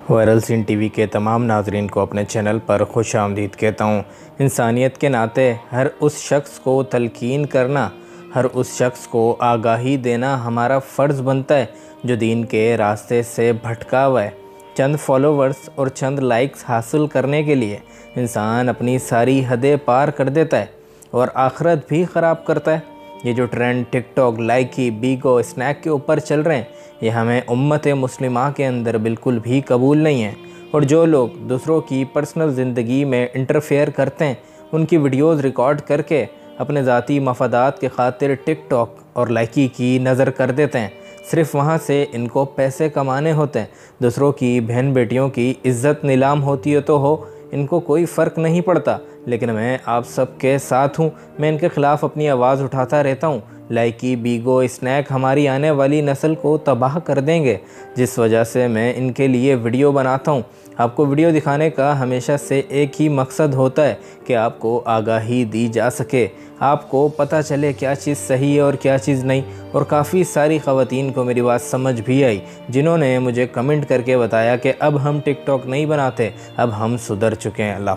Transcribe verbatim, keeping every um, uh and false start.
Viral scene TV के तमाम नाजरीन को अपने चैनल पर खुश आमदीद कहता हूँ। इंसानियत के नाते हर उस शख्स को तलकीन करना, हर उस शख्स को आगाही देना हमारा फ़र्ज़ बनता है जो दीन के रास्ते से भटका हुआ है। चंद फॉलोवर्स और चंद लाइक्स हासिल करने के लिए इंसान अपनी सारी हदें पार कर देता है और आखिरत भी ख़राब करता है। ये जो trend TikTok, Likee, Bigo, Snack के ऊपर चल रहे हैं, ये हमें उम्मत मुस्लिमा के अंदर बिल्कुल भी कबूल नहीं है। और जो लोग दूसरों की पर्सनल ज़िंदगी में इंटरफेयर करते हैं, उनकी वीडियोज़ रिकॉर्ड करके अपने ज़ाती मफादात के खातिर टिकटॉक और लाइकी की नज़र कर देते हैं। सिर्फ़ वहाँ से इनको पैसे कमाने होते हैं। दूसरों की बहन बेटियों की इज़्ज़त नीलाम होती है तो हो, इनको कोई फ़र्क नहीं पड़ता। लेकिन मैं आप सबके साथ हूँ, मैं इनके ख़िलाफ़ अपनी आवाज़ उठाता रहता हूँ। लाइकी, बीगो, स्नैक हमारी आने वाली नस्ल को तबाह कर देंगे, जिस वजह से मैं इनके लिए वीडियो बनाता हूँ। आपको वीडियो दिखाने का हमेशा से एक ही मकसद होता है कि आपको आगाही दी जा सके, आपको पता चले क्या चीज़ सही है और क्या चीज़ नहीं। और काफ़ी सारी ख़वातीन को मेरी बात समझ भी आई, जिन्होंने मुझे कमेंट करके बताया कि अब हम टिकटॉक नहीं बनाते, अब हम सुधर चुके हैं। अल्लाह